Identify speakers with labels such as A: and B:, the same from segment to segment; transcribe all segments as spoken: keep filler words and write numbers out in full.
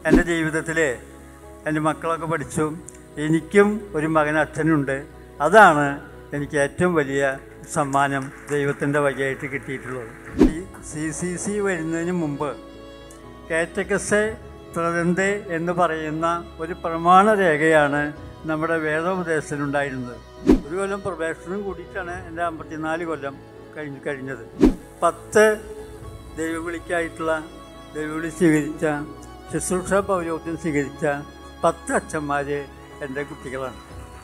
A: എൻ്റെ ജീവിതത്തിൽ എൻ്റെ മക്കളൊക്കെ പഠിച്ചു. എനിക്കും ഒരു മകൻ അച്ഛനുണ്ട്. അതാണ് എനിക്ക് ഏറ്റവും വലിയ സമ്മാനം ദൈവത്തിൻ്റെ വകയായിട്ട് കിട്ടിയിട്ടുള്ളത്. ഈ സി സി സി വരുന്നതിന് മുമ്പ് കാറ്റക്കിക്സ് ത്രദന്തേ എന്ന് പറയുന്ന ഒരു പ്രമാണ രേഖയാണ് നമ്മുടെ വേദോപദേശത്തിലുണ്ടായിരുന്നത്. ഒരു കൊല്ലം പ്രവേശനം കൂടിയിട്ടാണ് എൻ്റെ അമ്പത്തിനാല് കൊല്ലം കഴിഞ്ഞ് കഴിഞ്ഞത്. പത്ത് ദൈവവിളിക്കായിട്ടുള്ള ദൈവവിളി സ്വീകരിച്ച ശുശ്രൂഷ പൗരോഹിത്യം സ്വീകരിച്ച പത്ത് അച്ഛന്മാർ എൻ്റെ കുട്ടികളാണ്.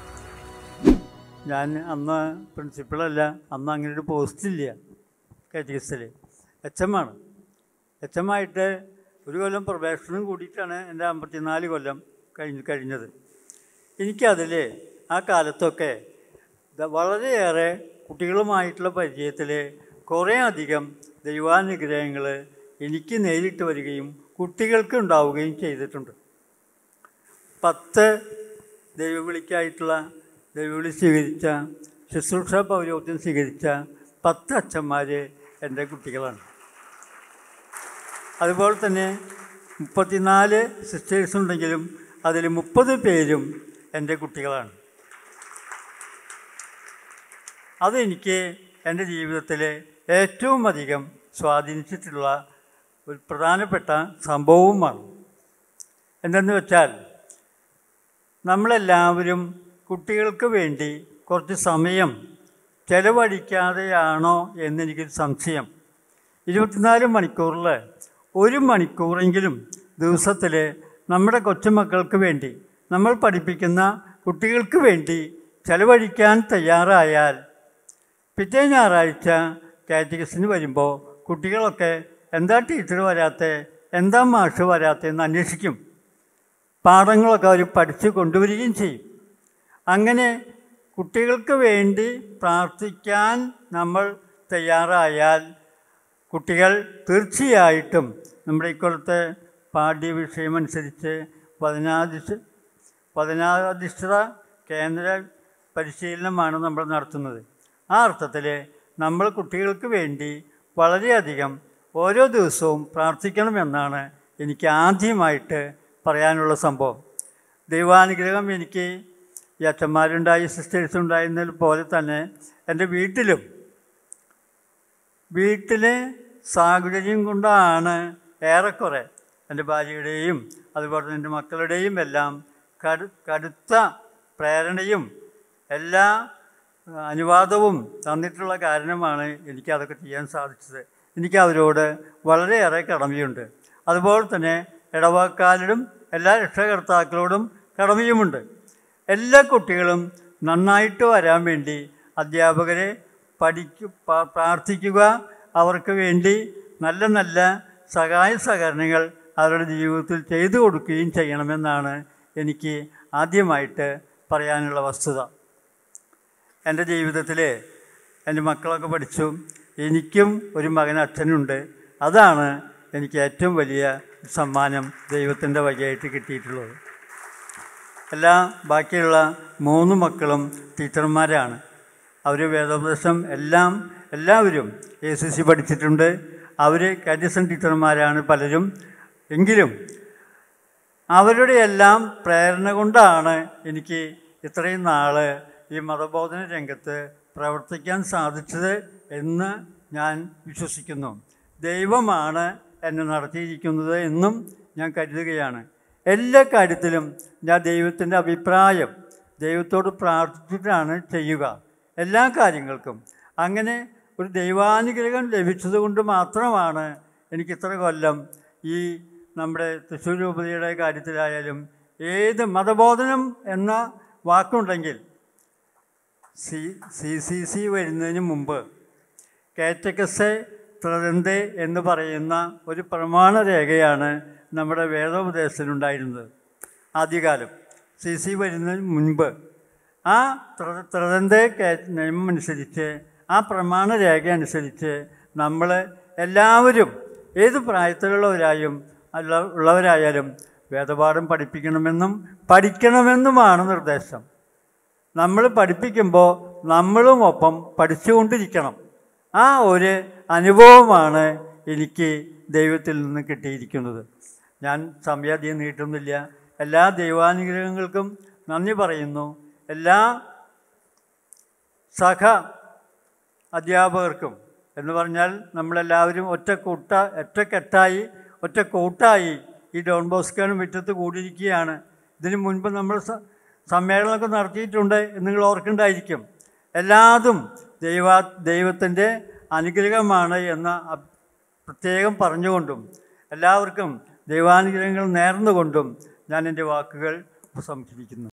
A: ഞാൻ അന്ന് പ്രിൻസിപ്പളല്ല, അന്ന് അങ്ങനെ ഒരു പോസ്റ്റില്ല കാറ്റക്കിക്സിൽ. എച്ച് എം ആണ്. എച്ച് എം ആയിട്ട് ഒരു കൊല്ലം പ്രവേശനം കൂടിയിട്ടാണ് എൻ്റെ അമ്പത്തിനാല് കൊല്ലം കഴിഞ്ഞ് കഴിഞ്ഞത്. എനിക്കതിൽ ആ കാലത്തൊക്കെ വളരെയേറെ കുട്ടികളുമായിട്ടുള്ള പരിചയത്തിൽ കുറേ അധികം ദൈവാനുഗ്രഹങ്ങൾ എനിക്ക് നേരിട്ട് വരികയും കുട്ടികൾക്ക് ഉണ്ടാവുകയും ചെയ്തിട്ടുണ്ട്. പത്ത് ദൈവവിളിക്കായിട്ടുള്ള ദൈവവിളി സ്വീകരിച്ച ശുശ്രൂഷ പൗരോഹിത്യം സ്വീകരിച്ച പത്ത് അച്ഛന്മാർ എൻ്റെ കുട്ടികളാണ്. അതുപോലെ തന്നെ മുപ്പത്തിനാല് സിസ്റ്റേഴ്സ് ഉണ്ടെങ്കിലും അതിൽ മുപ്പത് പേരും എൻ്റെ കുട്ടികളാണ്. അതെനിക്ക് എൻ്റെ ജീവിതത്തിൽ ഏറ്റവും അധികം സ്വാധീനിച്ചിട്ടുള്ള ഒരു പ്രധാനപ്പെട്ട സംഭവവുമാണ്. എന്തെന്ന് വെച്ചാൽ നമ്മളെല്ലാവരും കുട്ടികൾക്ക് വേണ്ടി കുറച്ച് സമയം ചെലവഴിക്കാതെയാണോ എന്നെനിക്കൊരു സംശയം. ഇരുപത്തിനാല് മണിക്കൂറിൽ ഒരു മണിക്കൂറെങ്കിലും ദിവസത്തിൽ നമ്മുടെ കൊച്ചുമക്കൾക്ക് വേണ്ടി, നമ്മൾ പഠിപ്പിക്കുന്ന കുട്ടികൾക്ക് വേണ്ടി ചെലവഴിക്കാൻ തയ്യാറായാൽ പിറ്റേ ഞായറാഴ്ച കാറ്റക്കിക്സിന് വരുമ്പോൾ കുട്ടികളൊക്കെ എന്താ ടീച്ചർ വരാത്തത്, എന്താ മാഷ് വരാത്തതെന്ന് അന്വേഷിക്കും. പാഠങ്ങളൊക്കെ അവർ പഠിച്ച് കൊണ്ടുവരികയും ചെയ്യും. അങ്ങനെ കുട്ടികൾക്ക് വേണ്ടി പ്രാർത്ഥിക്കാൻ നമ്മൾ തയ്യാറായാൽ കുട്ടികൾ തീർച്ചയായിട്ടും നമ്മുടെ ഇക്കൊല്ലത്തെ പാഠ്യവിഷയമനുസരിച്ച് പതിനാധിഷ്ഠ പതിനാധിഷ്ഠിത കേന്ദ്ര പരിശീലനമാണ് നമ്മൾ നടത്തുന്നത്. ആ അർത്ഥത്തിൽ നമ്മൾ കുട്ടികൾക്ക് വേണ്ടി വളരെയധികം ഓരോ ദിവസവും പ്രാർത്ഥിക്കണമെന്നാണ് എനിക്ക് ആദ്യമായിട്ട് പറയാനുള്ള സംഭവം. ദൈവാനുഗ്രഹം എനിക്ക് ഈ അച്ഛന്മാരുണ്ടായി സിസ്റ്റേഴ്സ് ഉണ്ടായിരുന്നതിൽ പോലെ തന്നെ എൻ്റെ വീട്ടിലും വീട്ടിലെ സാഹചര്യം കൊണ്ടാണ് ഏറെക്കുറെ എൻ്റെ ഭാര്യയുടെയും അതുപോലെ തന്നെ എൻ്റെ മക്കളുടെയും എല്ലാം കടു കടുത്ത പ്രേരണയും എല്ലാ അനുവാദവും തന്നിട്ടുള്ള കാരണമാണ് എനിക്കതൊക്കെ ചെയ്യാൻ സാധിച്ചത്. എനിക്കവരോട് വളരെയേറെ കടമയുണ്ട്. അതുപോലെ തന്നെ ഇടവക്കാരോടും എല്ലാ രക്ഷകർത്താക്കളോടും കടമയുമുണ്ട്. എല്ലാ കുട്ടികളും നന്നായിട്ട് വരാൻ വേണ്ടി അധ്യാപകരെ പഠിക്കു പ്രാർത്ഥിക്കുക, അവർക്ക് വേണ്ടി നല്ല നല്ല സഹായ സഹകരണങ്ങൾ അവരുടെ ജീവിതത്തിൽ ചെയ്തു കൊടുക്കുകയും ചെയ്യണമെന്നാണ് എനിക്ക് ആദ്യമായിട്ട് പറയാനുള്ള വസ്തുത. എൻ്റെ ജീവിതത്തിൽ എൻ്റെ മക്കളൊക്കെ പഠിച്ചു. എനിക്കും ഒരു മകൻ അച്ഛനുണ്ട്. അതാണ് എനിക്ക് ഏറ്റവും വലിയ സമ്മാനം ദൈവത്തിൻ്റെ വകയായിട്ട് കിട്ടിയിട്ടുള്ളത്. എല്ലാ ബാക്കിയുള്ള മൂന്ന് മക്കളും ടീച്ചർമാരാണ്. അവർ വേദോപദേശം എല്ലാം എല്ലാവരും എ സി സി പഠിച്ചിട്ടുണ്ട്. അവർ കാറ്റക്കിസം ടീച്ചർമാരാണ് പലരും. എങ്കിലും അവരുടെ എല്ലാം പ്രേരണ കൊണ്ടാണ് എനിക്ക് ഇത്രയും നാൾ ഈ മതബോധന രംഗത്ത് പ്രവർത്തിക്കാൻ സാധിച്ചത് എന്ന് ഞാൻ വിശ്വസിക്കുന്നു. ദൈവമാണ് എന്നെ നടത്തിയിരിക്കുന്നത് എന്നും ഞാൻ കരുതുകയാണ്. എല്ലാ കാര്യത്തിലും ഞാൻ ദൈവത്തിൻ്റെ അഭിപ്രായം ദൈവത്തോട് പ്രാർത്ഥിച്ചിട്ടാണ് ചെയ്യുക, എല്ലാ കാര്യങ്ങൾക്കും. അങ്ങനെ ഒരു ദൈവാനുഗ്രഹം ലഭിച്ചത് കൊണ്ട് മാത്രമാണ് എനിക്കിത്ര കൊല്ലം ഈ നമ്മുടെ തൃശ്ശൂർ രൂപതയുടെ കാര്യത്തിലായാലും ഏത് മതബോധനം എന്ന വാക്കുണ്ടെങ്കിൽ സി സി സി സി വരുന്നതിന് മുമ്പ് കാറ്റക്കിക്സ് ത്രദന്തേ എന്ന് പറയുന്ന ഒരു പ്രമാണ രേഖയാണ് നമ്മുടെ വേദോപദേശത്തിലുണ്ടായിരുന്നത്. ആദ്യകാലം സി സി വരുന്നതിന് മുൻപ് ആ ത്രദന്തേ നിയമം അനുസരിച്ച്, ആ പ്രമാണ രേഖ അനുസരിച്ച് നമ്മൾ എല്ലാവരും ഏത് പ്രായത്തിലുള്ളവരായും അല്ല ഉള്ളവരായാലും വേദപാഠം പഠിപ്പിക്കണമെന്നും പഠിക്കണമെന്നുമാണ് നിർദ്ദേശം. നമ്മൾ പഠിപ്പിക്കുമ്പോൾ നമ്മളും ഒപ്പം പഠിച്ചുകൊണ്ടിരിക്കണം. ആ ഒരു അനുഭവമാണ് എനിക്ക് ദൈവത്തിൽ നിന്ന് കിട്ടിയിരിക്കുന്നത്. ഞാൻ സമയാധികം നീട്ടുന്നില്ല. എല്ലാ ദൈവാനുഗ്രഹങ്ങൾക്കും നന്ദി പറയുന്നു. എല്ലാ സഹ അധ്യാപകർക്കും എന്ന് പറഞ്ഞാൽ നമ്മളെല്ലാവരും ഒറ്റ കൂട്ട ഒറ്റക്കെട്ടായി ഒറ്റ കൂട്ടായി ഈ ഡോൺ ബോസ്കോയുടെ മുറ്റത്ത് കൂടിയിരിക്കുകയാണ്. ഇതിനു മുൻപ് നമ്മൾ സമ്മേളനമൊക്കെ നടത്തിയിട്ടുണ്ട് എന്ന് നിങ്ങൾ ഓർക്കുന്നുണ്ടായിരിക്കും. എല്ലാതും ദൈവ ദൈവത്തിൻ്റെ അനുഗ്രഹമാണ് എന്ന് പ്രത്യേകം പറഞ്ഞുകൊണ്ടും എല്ലാവർക്കും ദൈവാനുഗ്രഹങ്ങൾ നേർന്നുകൊണ്ടും ഞാൻ എൻ്റെ വാക്കുകൾ ഉപസംഹരിക്കുന്നു.